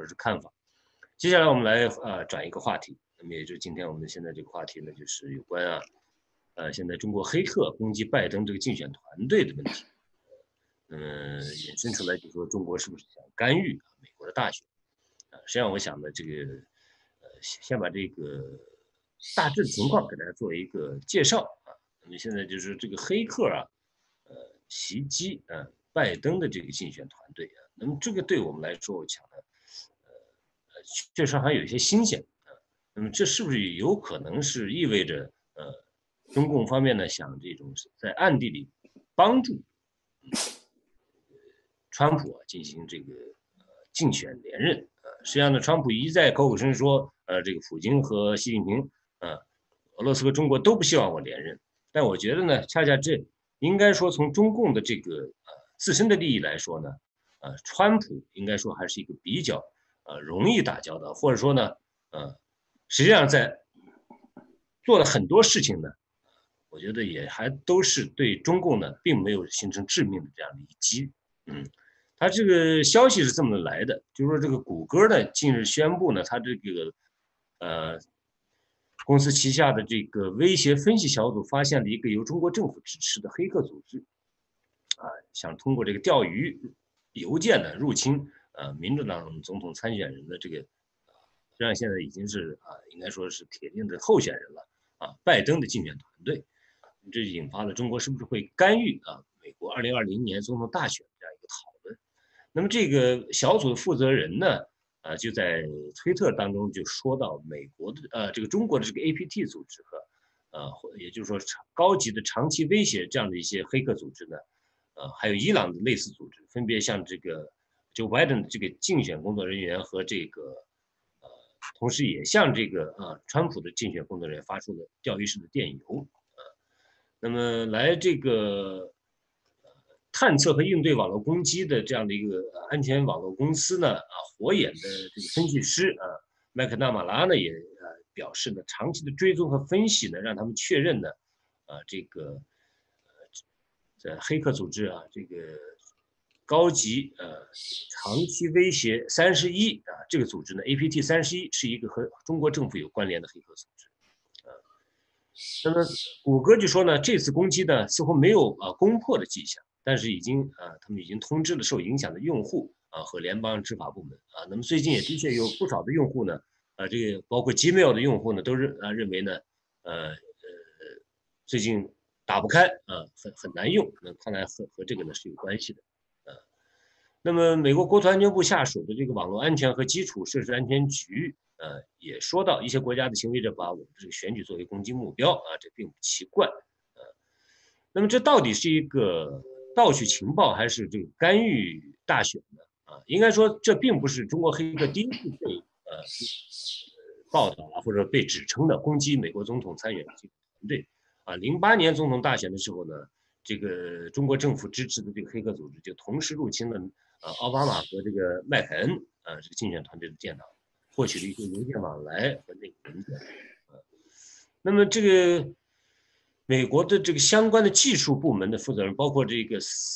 者是看法。接下来我们来转一个话题，那么也就是今天我们现在这个话题呢，就是有关现在中国黑客攻击拜登这个竞选团队的问题。衍生出来就说中国是不是想干预美国的大选？实际上我想呢，这个先把这个大致情况给大家做一个介绍啊。那么现在就是这个黑客袭击拜登的这个竞选团队啊，那么这个对我们来说，我想呢，确实还有一些新鲜啊。那么这是不是有可能是意味着中共方面呢想这种在暗地里帮助川普进行这个竞选连任实际上呢，川普一再口口声声说这个普京和习近平俄罗斯和中国都不希望我连任，但我觉得呢，恰恰这应该说从中共的这个自身的利益来说呢，川普应该说还是一个比较容易打交道，或者说呢，实际上在做了很多事情呢，我觉得也还都是对中共呢并没有形成致命的这样的一击。他这个消息是这么来的，就是说这个谷歌呢近日宣布呢，他这个公司旗下的这个威胁分析小组发现了一个由中国政府支持的黑客组织，想通过这个钓鱼邮件呢入侵民主党总统参选人的这个，实际上现在已经是应该说是铁定的候选人了拜登的竞选团队，这引发了中国是不是会干预美国2020年总统大选这样一个讨论。那么这个小组的负责人呢，就在推特当中就说到，美国的这个中国的这个 APT 组织和也就是说高级的长期威胁这样的一些黑客组织呢，还有伊朗的类似组织，分别向这个Joe Biden 的这个竞选工作人员和这个同时也向这个川普的竞选工作人员发出了钓鱼式的电邮那么来这个探测和应对网络攻击的这样的一个安全网络公司呢，火眼的这个分析师麦克纳马拉呢也表示呢，长期的追踪和分析呢，让他们确认呢，这个在黑客组织这个高级长期威胁31这个组织呢 ，APT 31是一个和中国政府有关联的黑客组织。那么谷歌就说呢，这次攻击呢似乎没有攻破的迹象，但是他们已经通知了受影响的用户和联邦执法部门那么最近也的确有不少的用户呢，这个包括 Gmail 的用户呢，都认为呢，最近打不开很难用，那看来和这个呢是有关系的那么美国国土安全部下属的这个网络安全和基础设施安全局也说到，一些国家的行为者把我们这个选举作为攻击目标这并不奇怪那么这到底是一个盗取情报还是这个干预大选呢？应该说这并不是中国黑客第一次被报道或者被指称的攻击美国总统参选团队08年总统大选的时候呢，这个中国政府支持的这个黑客组织就同时入侵了奥巴马和这个麦凯恩这个竞选团队的电脑，获取了一些邮件往来和那个文件那么这个美国的这个相关的技术部门的负责人，包括这个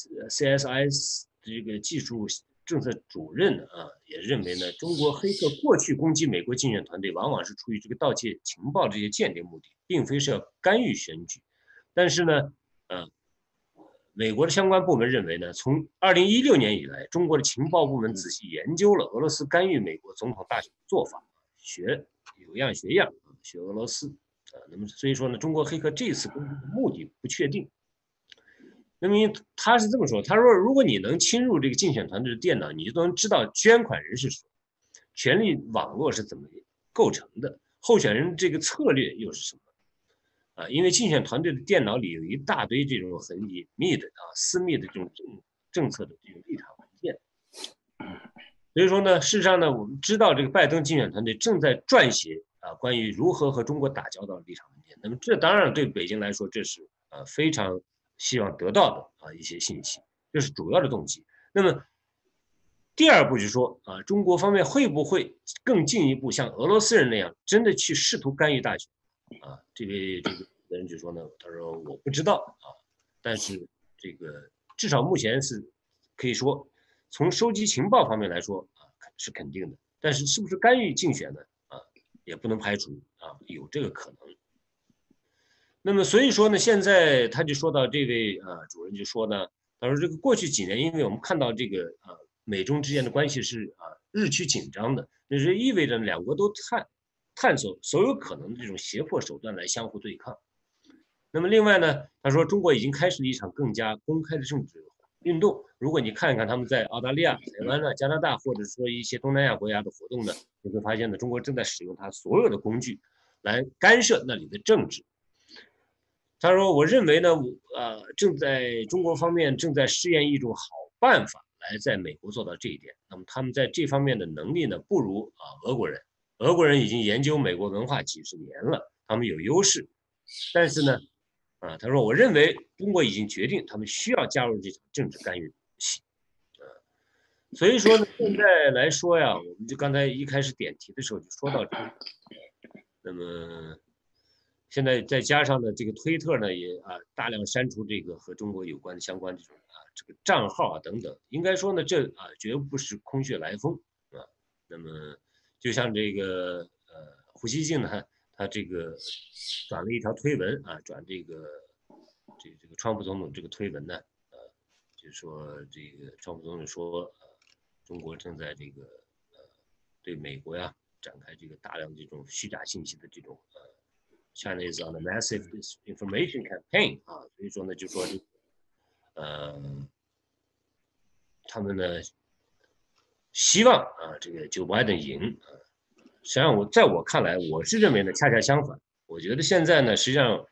CSIS 这个技术政策主任也认为呢，中国黑客过去攻击美国竞选团队，往往是出于这个盗窃情报这些间谍目的，并非是要干预选举。但是呢，美国的相关部门认为呢，从2016年以来，中国的情报部门仔细研究了俄罗斯干预美国总统大选的做法，有样学样，学俄罗斯那么所以说呢，中国黑客这次攻击的目的不确定。那么他是这么说，他说如果你能侵入这个竞选团队的电脑，你就能知道捐款人是谁，权力网络是怎么构成的，候选人这个策略又是什么。因为竞选团队的电脑里有一大堆这种很隐秘的私密的这种政策的这种立场文件，所以说呢，事实上呢，我们知道这个拜登竞选团队正在撰写关于如何和中国打交道的立场文件。那么这当然对北京来说，这是非常希望得到的一些信息，这是主要的动机。那么第二步就是说中国方面会不会更进一步像俄罗斯人那样，真的去试图干预大选？这个人就说呢，他说我不知道但是这个至少目前是可以说，从收集情报方面来说是肯定的。 但是是不是干预竞选呢？也不能排除有这个可能。那么所以说呢，现在他就说到这位主任就说呢，他说这个过去几年，因为我们看到这个美中之间的关系是日趋紧张的，那是意味着两国都探索所有可能的这种胁迫手段来相互对抗。那么另外呢，他说中国已经开始了一场更加公开的政治运动。如果你看一看他们在澳大利亚、台湾加拿大，或者说一些东南亚国家的活动呢，你会发现呢，中国正在使用它所有的工具来干涉那里的政治。他说：“我认为呢，正在中国方面正在试验一种好办法，来在美国做到这一点。那么他们在这方面的能力呢，不如俄国人。俄国人已经研究美国文化几十年了，他们有优势。但是呢，他说我认为中国已经决定，他们需要加入这场政治干预游戏。所以说呢，现在来说呀，我们就刚才一开始点题的时候就说到这个，那么。”现在再加上呢，这个推特呢也大量删除这个和中国有关的相关这种这个账号等等，应该说呢这绝不是空穴来风那么就像这个胡锡进呢，他这个转了一条推文转这个川普总统这个推文呢，就是说这个川普总统说中国正在这个对美国呀展开这个大量这种虚假信息的这种China is on a massive disinformation campaign 所以说呢，就说他们呢希望这个Joe Biden赢实际上在我看来，我是认为呢，恰恰相反，我觉得现在呢，实际上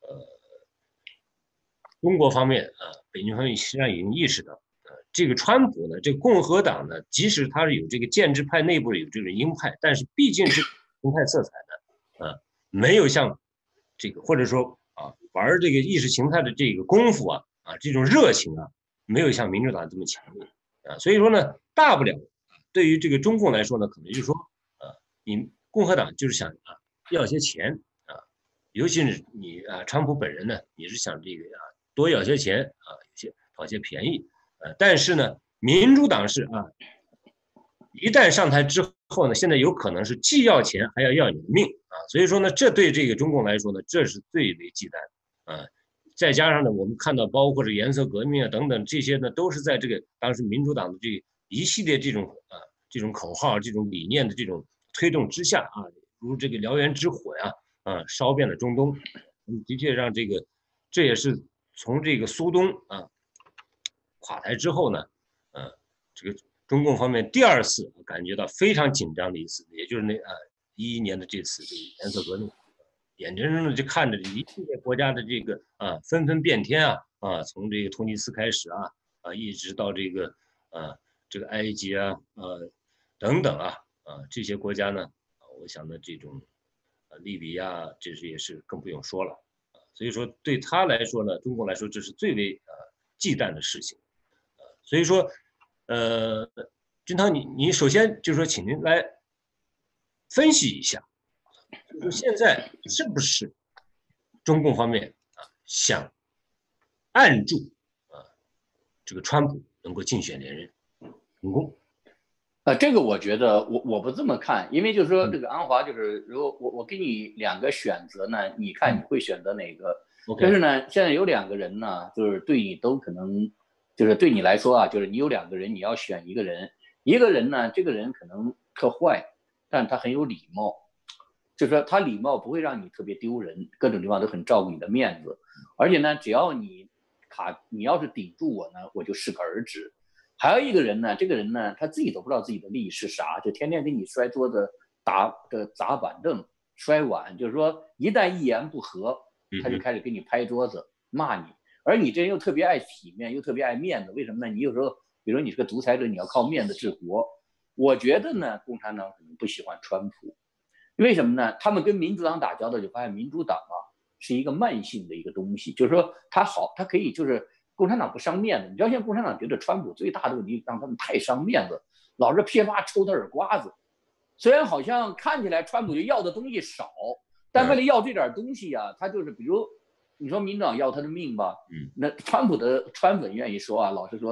中国方面北京方面实际上已经意识到这个川普呢，这个共和党呢，即使他是有这个建制派内部有这种鹰派，但是毕竟是鹰派色彩的没有像这个或者说玩这个意识形态的这个功夫这种热情没有像民主党这么强烈所以说呢，大不了对于这个中共来说呢，可能就是说你共和党就是想要些钱尤其是你川普本人呢，你是想这个多要些钱讨些便宜但是呢，民主党是一旦上台之后呢，现在有可能是既要钱还要你的命所以说呢，这对这个中共来说呢，这是最为忌惮再加上呢，我们看到包括这颜色革命等等这些呢，都是在这个当时民主党的这一系列这种口号、这种理念的这种推动之下如这个燎原之火烧遍了中东，的确让这也是从这个苏东垮台之后呢，这个中共方面第二次感觉到非常紧张的一次，也就是那2011年的这次这个颜色革命，眼睁睁的就看着一系列国家的这个纷纷变天从这个突尼斯开始一直到这个埃及等等这些国家呢，我想呢这种利比亚这是也是更不用说了所以说对他来说呢，中国来说这是最为忌惮的事情所以说君涛你首先就是说请您来分析一下就是现在是不是中共方面想按住这个川普能够竞选连任成功这个我觉得我不这么看，因为就是说这个安华就是如果我给你两个选择呢，你看你会选择哪个？就是呢，现在有两个人呢，就是对你都可能，就是对你来说就是你有两个人，你要选一个人，一个人呢，这个人可能特坏，但他很有礼貌，就是说他礼貌不会让你特别丢人，各种地方都很照顾你的面子，而且呢，只要你要是顶住我呢，我就适可而止。还有一个人呢，这个人呢，他自己都不知道自己的利益是啥，就天天给你摔桌子、砸板凳、摔碗，就是说一旦一言不合，他就开始给你拍桌子骂你。而你这人又特别爱体面，又特别爱面子，为什么呢？你有时候，比如你是个独裁者，你要靠面子治国。我觉得呢，共产党可能不喜欢川普，为什么呢？他们跟民主党打交道，就发现民主党是一个慢性的一个东西，就是说他好，他可以就是共产党不伤面子。你知道现在共产党觉得川普最大的问题让他们太伤面子，老是噼啪抽他耳瓜子。虽然好像看起来川普就要的东西少，但为了要这点东西他就是比如你说民主党要他的命吧，那川普的川粉愿意说老实说呢，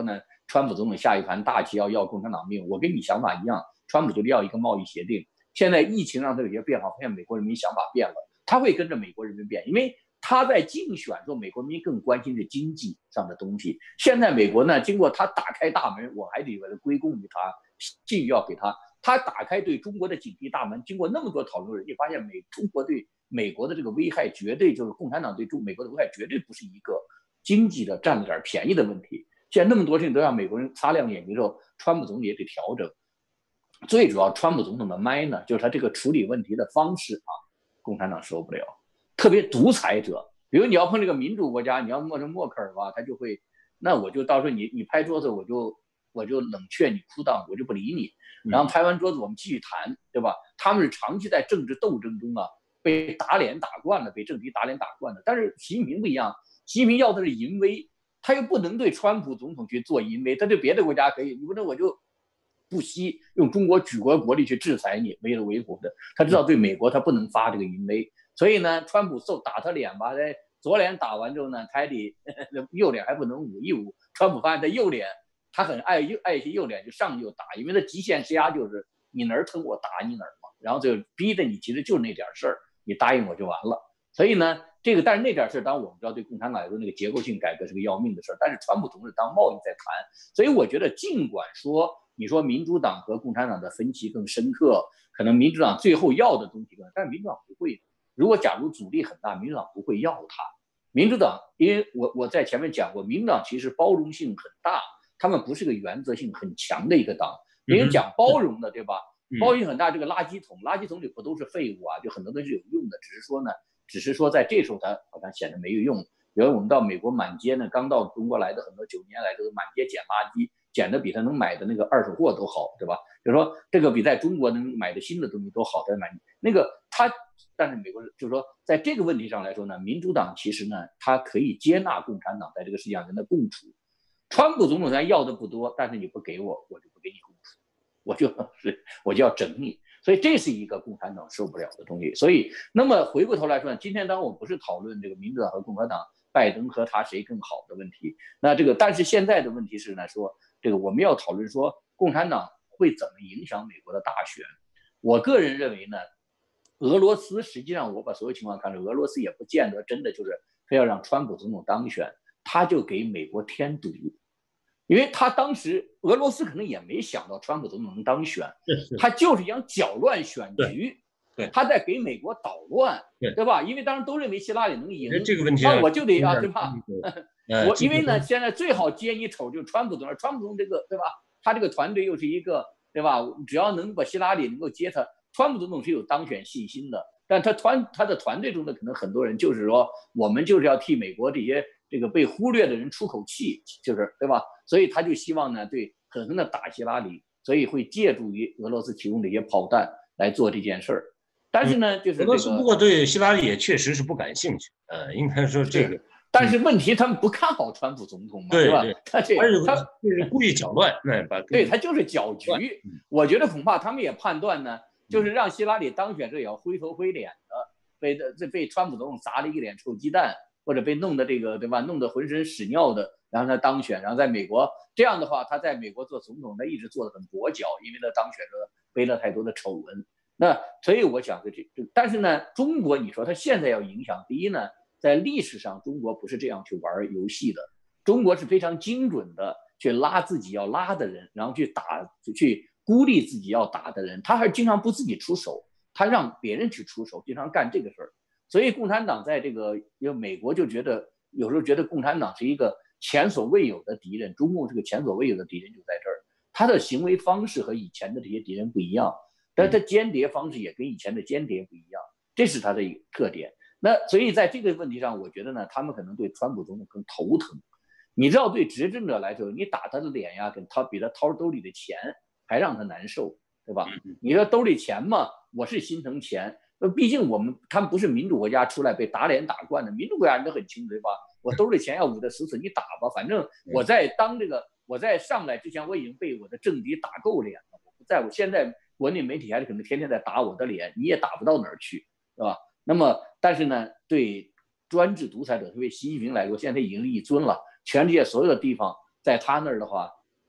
川普总统下一盘大棋要共产党命，我跟你想法一样，川普就是要一个贸易协定。现在疫情让他有些变化，发现美国人民想法变了，他会跟着美国人民变，因为他在竞选说美国人民更关心是经济上的东西。现在美国呢，经过他打开大门，我还得把它归功于他，寄予要给他。他打开对中国的紧闭大门，经过那么多讨论，你发现中国对美国的这个危害，绝对就是共产党对美国的危害，绝对不是一个经济的占了点便宜的问题。现在那么多事情都让美国人擦亮眼睛之后，川普总统也得调整。最主要，川普总统的麦呢，就是他这个处理问题的方式啊，共产党受不了。特别独裁者，比如你要碰这个民主国家，你要摸成默克尔吧，他就会，那我就到时候你拍桌子，我就冷却你哭档，我就不理你。然后拍完桌子，我们继续谈，对吧？他们是长期在政治斗争中啊，被打脸打惯了，被政敌打脸打惯了。但是习近平不一样，习近平要的是淫威，他又不能对川普总统去做淫威，他对别的国家可以，你不能我就不惜用中国举国国力去制裁你，为了维护的。他知道对美国他不能发这个淫威，所以呢，川普打他脸吧，左脸打完之后呢，他还得右脸还不能捂一捂。川普发现他右脸。他很爱惜右脸，就上右打，因为他极限施压就是你哪儿疼我打你哪儿嘛，然后就逼得你其实就那点事儿，你答应我就完了。所以呢，但是那点事儿，当然我们知道对共产党来说那个结构性改革是个要命的事儿，但是川普总是当贸易在谈。所以我觉得，尽管说你说民主党和共产党的分歧更深刻，可能民主党最后要的东西更，但是民主党不会。如果假如阻力很大，民主党不会要它。民主党，因为我在前面讲过，民主党其实包容性很大。他们不是个原则性很强的一个党，因为讲包容的，对吧？包容性很大，这个垃圾桶里不都是废物啊？就很多东西有用的，只是说在这时候它好像显得没有用。比如我们到美国满街呢，刚到中国来的很多9年来都满街捡垃圾，捡的比他能买的那个二手货都好，对吧？就是说这个比在中国能买的新的东西都好，在买那个但是美国就是说在这个问题上来说呢，民主党其实呢，他可以接纳共产党在这个世界上跟他共处。川普总统咱要的不多，但是你不给我，我就不给你共处，我就要整你，所以这是一个共产党受不了的东西。所以，那么回过头来说，今天当然我们不是讨论这个民主党和共和党，拜登和他谁更好的问题。那但是现在的问题是呢，说这个我们要讨论说共产党会怎么影响美国的大选。我个人认为呢，俄罗斯实际上我把所有情况看了，俄罗斯也不见得真的就是非要让川普总统当选，他就给美国添堵。因为他当时俄罗斯可能也没想到川普总统能当选，他就是想搅乱选局，他在给美国捣乱，对吧？因为当时都认为希拉里能赢， 这个问题那我就得对吧？因为呢，现在最好接你丑就是川普总统，川普总统这个对吧？他这个团队又是一个对吧？只要能把希拉里能够接他，川普总统是有当选信心的。但他的团队中的可能很多人就是说，我们就是要替美国这个被忽略的人出口气，就是对吧？所以他就希望呢，对狠狠的打希拉里，所以会借助于俄罗斯提供这些炮弹来做这件事儿。但是呢，就是俄罗斯不过对希拉里也确实是不感兴趣，应该说这个。 但是问题他们不看好川普总统嘛， 对吧？他就是故意搅乱， 对他就是搅局。我觉得恐怕他们也判断呢，就是让希拉里当选这也要灰头灰脸的，被川普总统砸了一脸臭鸡蛋，或者被弄得这个对吧，弄得浑身屎尿的，然后他当选，然后在美国这样的话，他在美国做总统，他一直做得很跛脚，因为他当选了背了太多的丑闻。那所以我想但是呢，中国你说他现在要影响，第一呢，在历史上中国不是这样去玩游戏的，中国是非常精准的去拉自己要拉的人，然后去孤立自己要打的人，他还经常不自己出手，他让别人去出手，经常干这个事儿。所以共产党在这个，因为美国就有时候觉得共产党是一个前所未有的敌人，中共是个前所未有的敌人，就在这儿，他的行为方式和以前的这些敌人不一样，但他间谍方式也跟以前的间谍不一样，这是他的一个特点。那所以在这个问题上，我觉得呢，他们可能对川普总统更头疼。你知道，对执政者来说，你打他的脸呀，比他掏兜里的钱还让他难受，对吧？你说兜里钱嘛，我是心疼钱。毕竟他们不是民主国家出来被打脸打惯的，民主国家人都很清楚，对吧？我兜里钱要捂得死死，你打吧，反正我在上来之前，我已经被我的政敌打够脸了，我不在乎。现在国内媒体还是可能天天在打我的脸，你也打不到哪儿去，对吧？那么，但是呢，对专制独裁者，特别习近平来说，现在他已经立尊了，全世界所有的地方在他那儿的话，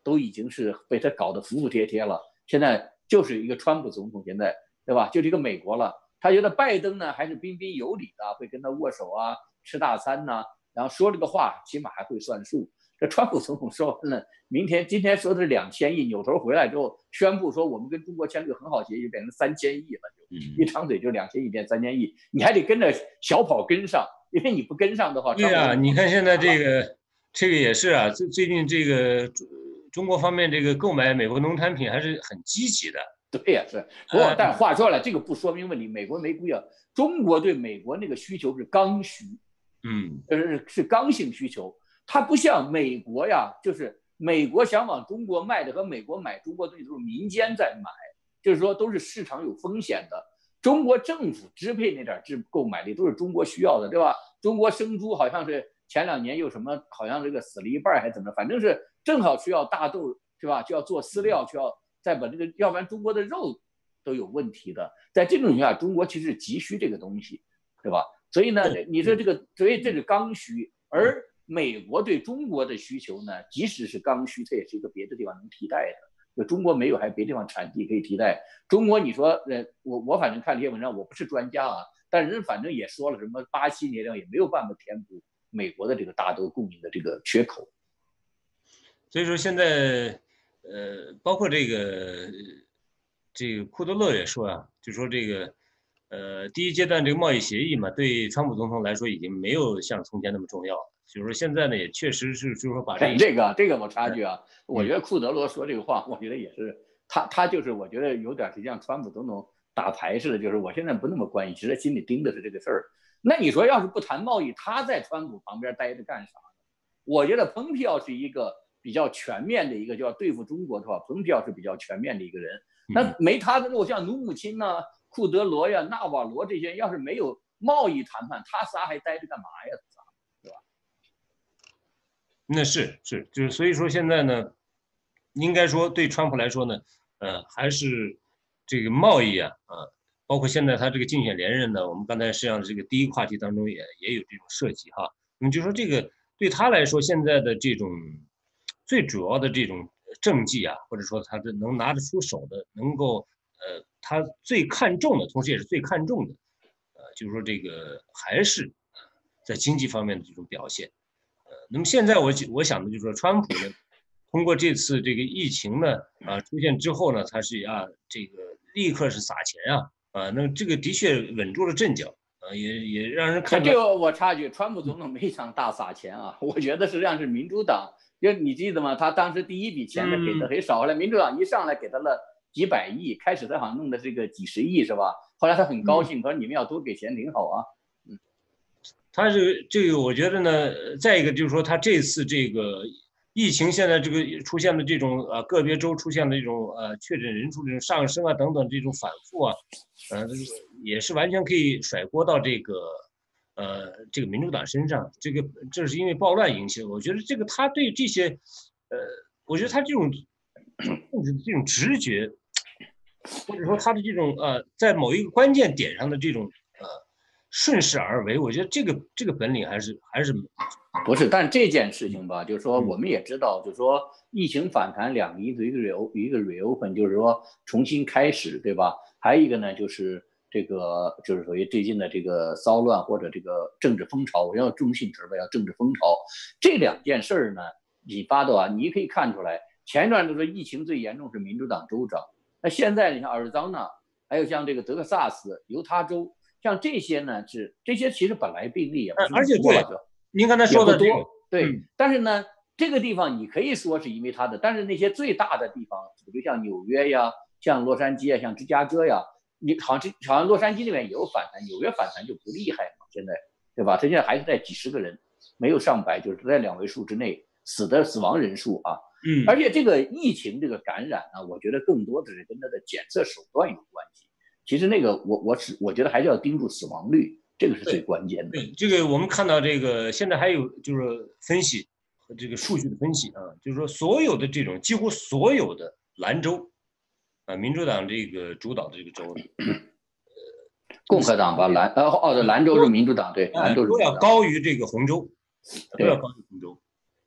都已经是被他搞得服服帖帖了。现在就是一个川普总统，现在对吧？就是一个美国了。他觉得拜登呢还是彬彬有礼的，会跟他握手啊，吃大餐呐、然后说这个话起码还会算数。这川普总统说完了，今天说的是2000亿，扭头回来之后宣布说我们跟中国签了个很好协议，变成3000亿了，就一张嘴就2000亿变3000亿，你还得跟着小跑跟上，因为你不跟上的话， 对啊，你看现在这个也是啊，最近这个中国方面这个购买美国农产品还是很积极的。 对呀，是。不过，但话说了，这个不说明问题。美国没故意，中国对美国那个需求是刚需，是刚性需求。它不像美国呀，就是美国想往中国卖的和美国买中国东西都是民间在买，就是说都是市场有风险的。中国政府支配那点购买力都是中国需要的，对吧？中国生猪好像是前2年又什么，好像这个死了一半还怎么着，反正是正好需要大豆，是吧？就要做饲料，就要再把这个，要不然中国的肉都有问题的。在这种情况下，中国其实是急需这个东西，对吧？所以呢，你说这个，所以这是刚需，而美国对中国的需求呢，即使是刚需，它也是一个别的地方能替代的。就中国没有，还别地方产地可以替代。中国，你说，我反正看这些文章，我不是专家啊，但人反正也说了，什么巴西年料也没有办法填补美国的这个大豆供应的这个缺口。 所以说现在，包括这个库德勒也说啊，就说这个，第一阶段这个贸易协议嘛，对川普总统来说已经没有像从前那么重要了。就是说现在呢，也确实是就是说把这个我插句啊，我觉得库德罗说这个话，我觉得也是他就是我觉得有点是像川普总统打牌似的，就是我现在不那么关心，其实心里盯的是这个事儿。那你说要是不谈贸易，他在川普旁边待着干啥呢？我觉得蓬佩奥是一个比较全面的一个，就要对付中国的话，蓬佩奥是比较全面的一个人。那没他的路，像努姆钦呐、库德罗呀、纳瓦罗这些，要是没有贸易谈判，他仨还待着干嘛呀？对吧？ 那是，就是所以说现在呢，应该说对川普来说呢，还是这个贸易啊，包括现在他这个竞选连任呢，我们刚才实际上这个第一个话题当中也有这种涉及哈。那么就说这个对他来说，现在的这种最主要的这种政绩啊，或者说他能拿得出手的，能够他最看重的，同时也是最看重的，就是说这个还是在经济方面的这种表现。那么现在我想的就是说，川普呢，通过这次这个疫情呢出现之后呢，他是这个立刻是撒钱那这个的确稳住了阵脚也让人看到。 这个我插一句，川普总统没想大撒钱啊，我觉得实际上是民主党，因为你记得吗？他当时第一笔钱呢给的很少，后来民主党一上来给他了几百亿，开始他好像弄的这个几十亿是吧？后来他很高兴，他说你们要多给钱挺好啊。 他这个我觉得呢，再一个就是说他这次这个疫情现在这个出现的这种个别州出现的这种确诊人数这种上升等等这种反复也是完全可以甩锅到这个民主党身上。这是因为暴乱引起的。我觉得这个他对这些我觉得他这种直觉，或者说他的这种在某一个关键点上的这种顺势而为，我觉得这个本领还是不是。但这件事情吧，就是说我们也知道，就是说疫情反弹两个因素，一个 reopen， 就是说重新开始，对吧？还有一个呢，就是这个就是属于最近的这个骚乱或者这个政治风潮，我要中性词吧，要政治风潮。这两件事呢引发的你可以看出来，前一段就是疫情最严重是民主党州长，那现在你像阿尔桑那，还有像这个德克萨斯、犹他州。像这些呢，这些其实本来病例也不是而且对，您刚才说的多，对。但是呢，这个地方你可以说是因为它的，但是那些最大的地方，比如像纽约呀、像洛杉矶啊、像芝加哥呀，你好像洛杉矶那边也有反弹，纽约反弹就不厉害嘛，现在对吧？它现在还是在几十个人，没有上百，就是在2位数之内死亡人数啊。而且这个疫情这个感染呢，我觉得更多的是跟它的检测手段有关系。其实那个我觉得还是要盯住死亡率，这个是最关键的。 对，这个我们看到这个现在还有就是分析和这个数据的分析就是说所有的这种几乎所有的蓝州民主党这个主导的这个州共和党吧蓝州是民主党，对，蓝州是都要高于这个红州，都要高于红州。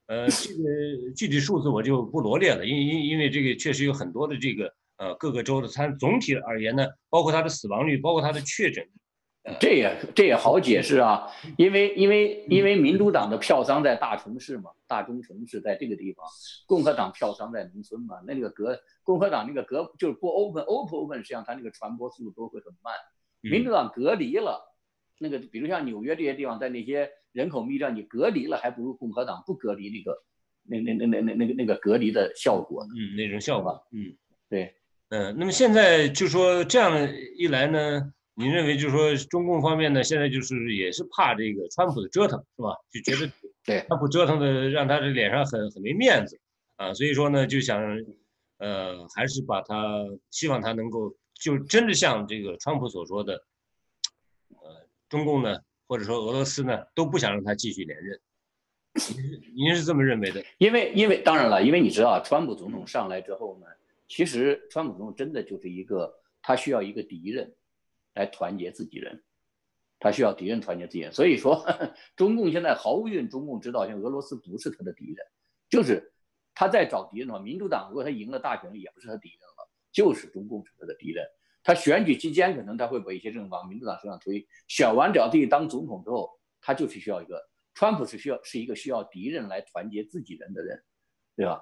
这个具体数字我就不罗列了，因为这个确实有很多的这个各个州的，它总体而言呢，包括它的死亡率，包括它的确诊， 这也好解释啊，因为民主党的票仓在大城市嘛，大中城市在这个地方，共和党票仓在农村嘛，那个共和党那个就是不 open，实际上它那个传播速度都会很慢，民主党隔离了。那个比如像纽约这些地方，在那些人口密度上，你隔离了，还不如共和党不隔离那个隔离的效果呢。 那种效果， 对， 那么现在就说这样一来呢，您认为就是说中共方面呢，现在就是也是怕这个川普的折腾，是吧？就觉得对川普折腾的让他这脸上很没面子啊，所以说呢，就想还是希望他能够就真的像这个川普所说的。中共呢，或者说俄罗斯呢，都不想让他继续连任。您是这么认为的？ 因为当然了，因为你知道，川普总统上来之后呢，其实川普总统真的就是他需要一个敌人来团结自己人，他需要敌人团结自己人。所以说，中共现在毫无疑问，中共知道像俄罗斯不是他的敌人，就是他在找敌人的话，民主党如果他赢了大选，也不是他敌人了，就是中共是他的敌人。他选举期间可能他会把一些政策往民主党身上推，选完只要自己当总统之后，他就是需要川普是一个需要敌人来团结自己人的人，对吧？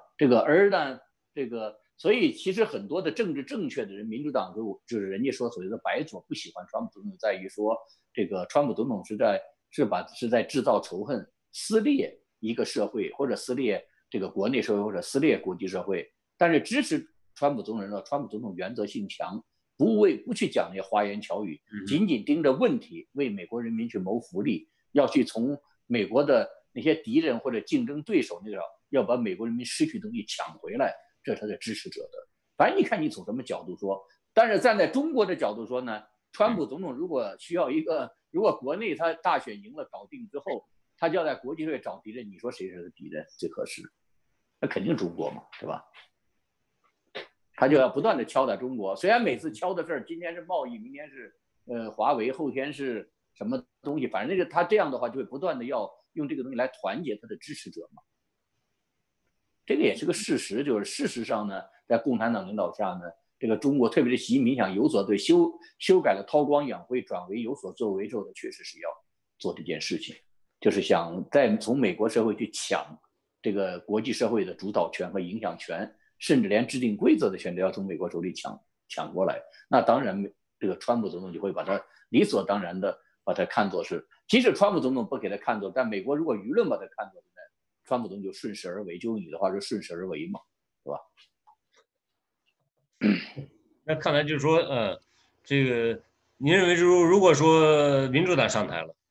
所以其实很多的政治正确的人，民主党就是人家说所谓的白左不喜欢川普总统，在于说这个川普总统是在制造仇恨，撕裂一个社会，或者撕裂这个国内社会，或者撕裂国际社会。但是支持川普总统的川普总统原则性强。不去讲那些花言巧语，仅仅盯着问题，为美国人民去谋福利，要去从美国的那些敌人或者竞争对手那个要把美国人民失去东西抢回来，这是他的支持者的。反正你看你从什么角度说，但是站在中国的角度说呢，川普总统如果需要如果国内他大选赢了搞定之后，他就要在国际会找敌人，你说谁是敌人最合适？那肯定中国嘛，对吧？他就要不断的敲打中国，虽然每次敲的事儿，今天是贸易，明天是华为，后天是什么东西，反正他这样的话就会不断的要用这个东西来团结他的支持者嘛。这个也是个事实，就是事实上呢，在共产党领导下呢，这个中国特别是习近平想有所对修改了韬光养晦，转为有所作为之后的，确实是要做这件事情，就是想从美国社会去抢这个国际社会的主导权和影响权。甚至连制定规则的权利要从美国手里抢过来，那当然这个川普总统就会把他理所当然的把他看作是，即使川普总统不给他看作，但美国如果舆论把他看作是，川普总统就顺势而为，就用你的话就顺势而为嘛，对吧？ 那看来就是说，这个您认为如果说民主党上台了，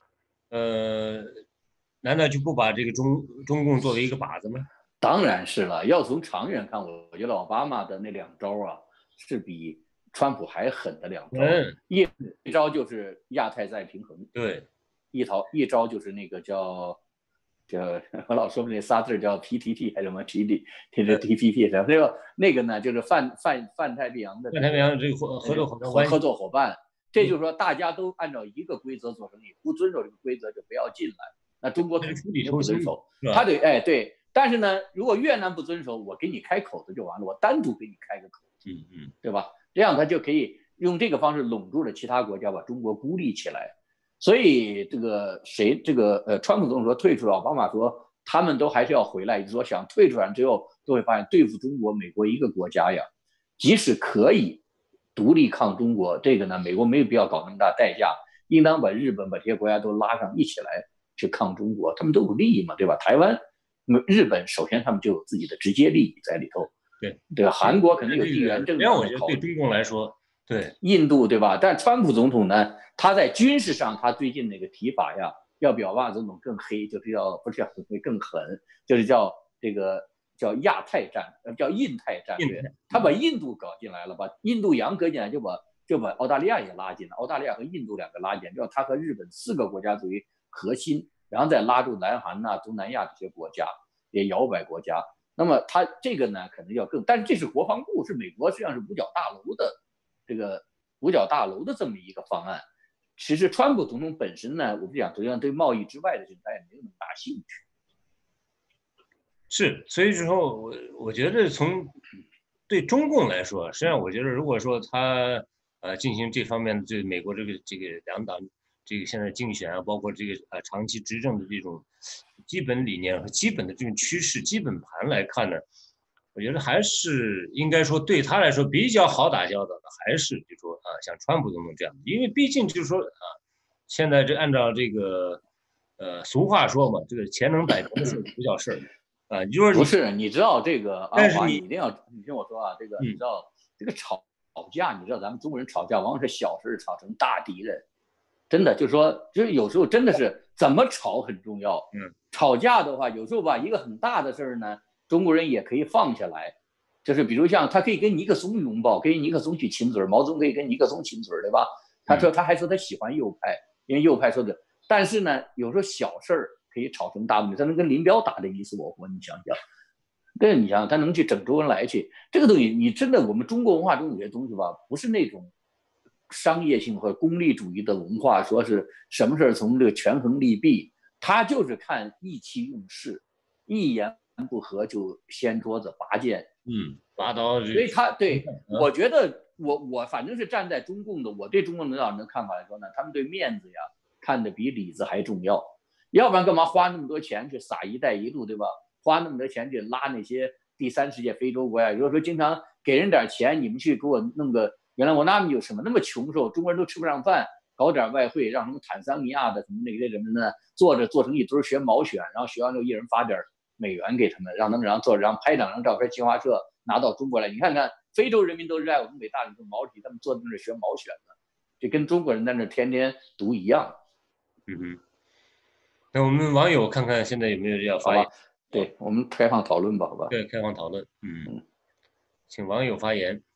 难道就不把这个中共作为一个靶子吗？ 当然是了，要从长远看，我觉得奥巴马的那2招啊，是比川普还狠的2招。一招就是亚太再平衡， 对， 一招就是那个叫我老说那仨字叫 PTT 还是什么 TPP 什么那个呢，就是泛太平洋的泛太平洋这个合作伙伴。这就是说大家都按照一个规则做生意，不遵守这个规则就不要进来。那中国肯定不遵守，他得对。但是呢，如果越南不遵守，我给你开口子就完了，我单独给你开个口子，对吧？这样他就可以用这个方式笼住了其他国家，把中国孤立起来。所以川普总统说退出了，奥巴马说他们都还是要回来，就是说想退出来之后，都会发现对付中国，美国一个国家呀，即使可以独立抗中国，这个呢，美国没有必要搞那么大代价，应当把日本把这些国家都拉上一起来去抗中国，他们都有利益嘛，对吧？台湾。日本首先他们就有自己的直接利益在里头，对吧？韩国肯定有地缘政治考虑。对中共来说，对印度对吧？但川普总统呢，他在军事上他最近那个提法呀，要比奥巴马总统更黑，就是不是更狠，就是叫亚太战，叫印太战略。他把印度搞进来了，把印度洋搁进来，就把澳大利亚也拉进来，澳大利亚和印度2个拉进来，就他和日本4个国家作为核心。然后再拉住南韩呐、东南亚这些国家，也摇摆国家。那么他这个呢，可能要更，但是这是国防部，是美国实际上是五角大楼的这么一个方案。其实川普总统本身呢，我不讲，实际上对贸易之外的事情他也没有那么大兴趣。 是，所以说我觉得从对中共来说，实际上我觉得如果说他进行这方面的对美国这个两党这个现在竞选啊，包括这个长期执政的这种基本理念和基本的这种趋势基本盘来看呢，我觉得还是应该说对他来说比较好打交道的，还是就说像川普总统这样，因为毕竟就是说现在这按照这个俗话说嘛，这个钱能摆平的事不叫事儿。就是不是，你知道这个安华，你但是你一定要你听我说啊，这个你嗯知道这个吵架，你知道咱们中国人吵架往往是小事吵成大敌人，真的就是说，就是有时候真的是怎么吵很重要。吵架的话，有时候吧，一个很大的事儿呢，中国人也可以放下来，就是比如像他可以跟尼克松拥抱，跟尼克松去亲嘴，毛泽东可以跟尼克松亲嘴，对吧？他还说他喜欢右派，因为右派说的，但是呢，有时候小事儿可以吵成大问题，他能跟林彪打得你死我活，你想想。这你想想，他能去整周恩来去，这个东西，你真的，我们中国文化中有些东西吧，不是那种商业性和功利主义的文化，说是什么事从这个权衡利弊，他就是看意气用事，一言不合就掀桌子拔剑， 拔刀。 所以他对我觉得我反正是站在中共的，我对中共领导人的看法来说呢，他们对面子呀看得比里子还重要，要不然干嘛花那么多钱去撒一带一路，对吧？花那么多钱去拉那些第三世界非洲国家，有时候经常给人点钱，你们去给我弄个，原来我那么有什么那么穷受，中国人都吃不上饭，搞点外汇，让什么坦桑尼亚的什么那些人们呢，做成一堆学毛选，然后学完之后一人发点美元给他们，让他们做，然后拍两张照片，新华社拿到中国来，你看看非洲人民都热爱我们伟大的毛体，他们坐在那学毛选呢，就跟中国人在那天天读一样。 那我们网友看看现在有没有要发言？ 对，我们开放讨论吧，好吧？ 对，开放讨论。请网友发言。